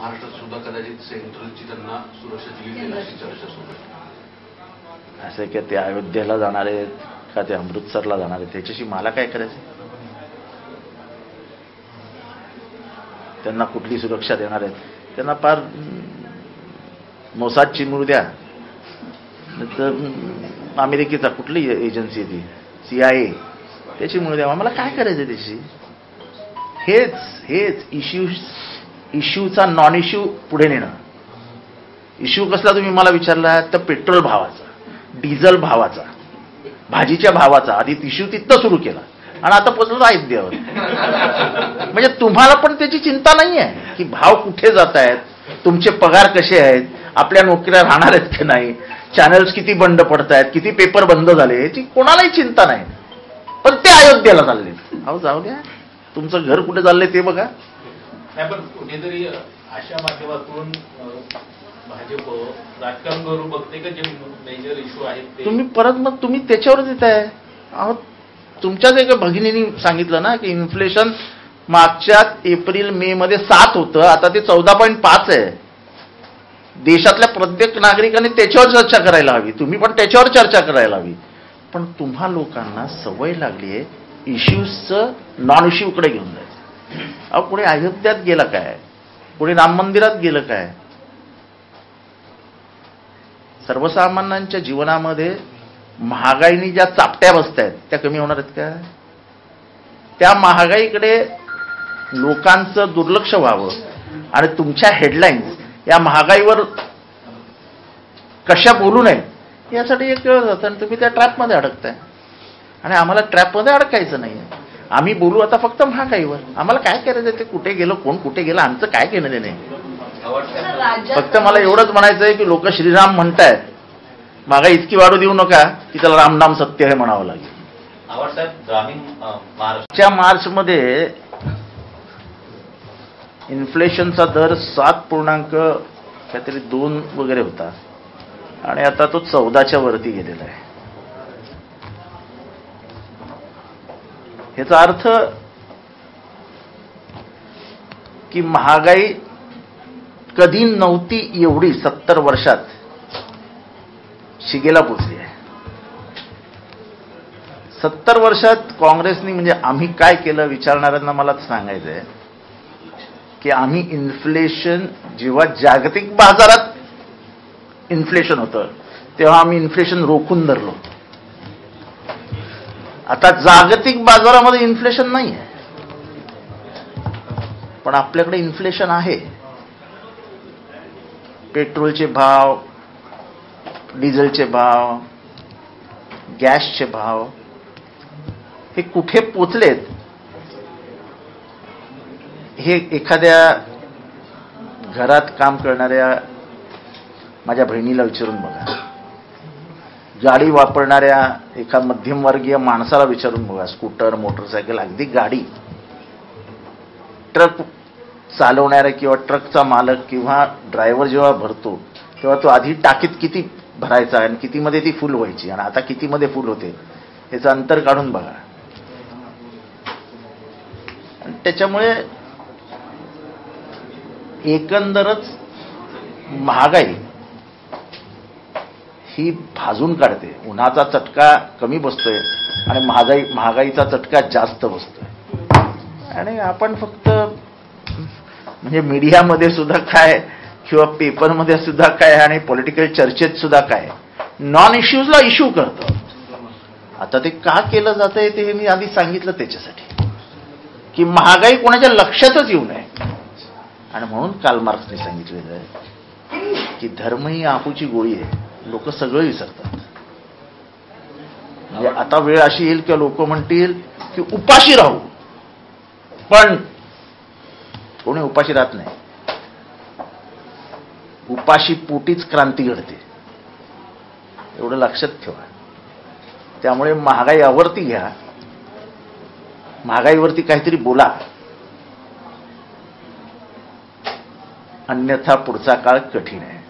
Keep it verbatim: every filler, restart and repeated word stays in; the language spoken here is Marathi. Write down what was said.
महाराष्ट्रात सुद्धा कदाचित सेंट्रलची त्यांना सुरक्षा दिली जाईल अशी चर्चा सुरू आहे. असं की ते अयोध्येला जाणार आहेत का ते अमृतसरला जाणार आहेत त्याच्याशी मला काय करायचं? त्यांना कुठली सुरक्षा देणार आहेत? त्यांना फार मोसादची मिळू द्या, तर अमेरिकेचा कुठली एजन्सी ती सी आय ए त्याची मिळू द्या, मला काय करायचं त्याची? हेच हेच इश्यू इश्यूचा नॉन इश्यू पुढे नेणं. इश्यू कसला तुम्ही मला विचारला तर पेट्रोल भावाचा, डिझेल भावाचा, भाजीच्या भावाचा. आधी इश्यू तिथं सुरू केला आणि आता पोचलो अयोध्येवर. म्हणजे तुम्हाला पण त्याची चिंता नाही आहे की भाव कुठे जात आहेत, तुमचे पगार कसे आहेत, आपल्या नोकऱ्या राहणार आहेत की नाही, चॅनल्स किती बंद पडत आहेत, किती पेपर बंद झाले, याची कोणालाही चिंता नाही. पण ते अयोध्येला चालले. अहो जाऊ द्या, तुमचं घर कुठे चाललंय ते बघा. नाही पण कुठेतरी अशा माध्यमातून भाजप राजकारण करू बघते का जे मेजर इश्यू आहेत ते तुम्ही परत मग तुम्ही त्याच्यावरच येत आहे. अहो तुमच्याच एका भगिनीने सांगितलं ना की इन्फ्लेशन मागच्या एप्रिल मे मध्ये सात होतं, आता ते चौदा पॉईंट पाच आहे. देशातल्या प्रत्येक नागरिकाने त्याच्यावर चर्चा करायला हवी, तुम्ही पण त्याच्यावर चर्चा करायला हवी. पण तुम्हा लोकांना सवय लागली आहे इश्यूजचं नॉन इश्यूकडे घेऊन जायचं. अहो पुढे अयोध्यात गेलं काय, पुढे राम मंदिरात गेलं काय? सर्वसामान्यांच्या जीवनामध्ये महागाईनी ज्या चापट्या बसतायत त्या कमी होणार आहेत का? त्या महागाईकडे लोकांचं दुर्लक्ष व्हावं आणि तुमच्या हेडलाईन्स या महागाईवर कशा बोलू नये यासाठी एक वेळ जातं आणि तुम्ही त्या ट्रॅपमध्ये अडकताय. आणि आम्हाला ट्रॅपमध्ये अडकायचं नाही. आम्ही बोलू आता फक्त महागाईवर. आम्हाला काय करायचं ते कुठे गेलं, कोण कुठे गेलं, आमचं काय घेणं देणं नाही. फक्त मला एवढंच म्हणायचं आहे की लोक श्रीराम म्हणतायत, महागाई इतकी वाढू देऊ नका की त्याला रामनाम सत्य हे म्हणावं लागेल. आवडसाहेब ग्रामीण मार्चच्या मार्चमध्ये इन्फ्लेशनचा दर सात पूर्णांक काहीतरी दोन वगैरे होता आणि आता तो चौदाच्या वरती गेलेला आहे. याचा अर्थ की महागाई कधी नव्हती एवढी सत्तर वर्षात शिगेला पोचली आहे. सत्तर वर्षात काँग्रेसनी म्हणजे आम्ही काय केलं विचारणाऱ्यांना मला सांगायचं आहे की आम्ही इन्फ्लेशन जेव्हा जागतिक बाजारात इन्फ्लेशन होतं तेव्हा आम्ही इन्फ्लेशन रोखून धरलो. आता जागतिक बाजारामध्ये इन्फ्लेशन नाही आहे पण आपल्याकडे इन्फ्लेशन आहे. पेट्रोलचे भाव, डिझेलचे भाव, गॅसचे भाव हे कुठे पोचलेत हे एखाद्या घरात काम करणाऱ्या माझ्या बहिणीला विचारून बघा, गाडी वापरणाऱ्या एका मध्यमवर्गीय माणसाला विचारून बघा, स्कूटर, मोटरसायकल, अगदी गाडी, ट्रक चालवणाऱ्या किंवा ट्रकचा मालक किंवा ड्रायव्हर जेव्हा भरतो तेव्हा तो आधी टाकीत किती भरायचा आणि कितीमध्ये ती फुल व्हायची आणि आता कितीमध्ये फुल होते याचं अंतर काढून बघा. आणि त्याच्यामुळे एकंदरच महागाई ही भाजून काढते. उन्हाचा चटका कमी बसतोय आणि महागाई महागाईचा चटका जास्त बसतोय. आणि आपण फक्त म्हणजे मीडियामध्ये सुद्धा काय किंवा पेपरमध्ये सुद्धा काय आणि पॉलिटिकल चर्चेत सुद्धा काय नॉन इश्यूजला इश्यू करतो. आता ते का केलं जातंय ते मी आधी सांगितलं त्याच्यासाठी की महागाई कोणाच्या लक्षातच येऊ नये. आणि म्हणून कार्ल मार्क्सने सांगितलेलं आहे की धर्म ही आपूची गोळी आहे. लोक सगळं विसरतात. म्हणजे आता वेळ अशी येईल की लोक म्हणतील की उपाशी राहू, पण कोणी उपाशी राहत नाही. उपाशी पोटीच क्रांती घडते, एवढं लक्षात ठेवा. त्यामुळे महागाई आवर्ती घ्या, महागाईवरती काहीतरी बोला, अन्यथा पुढचा काळ कठीण आहे.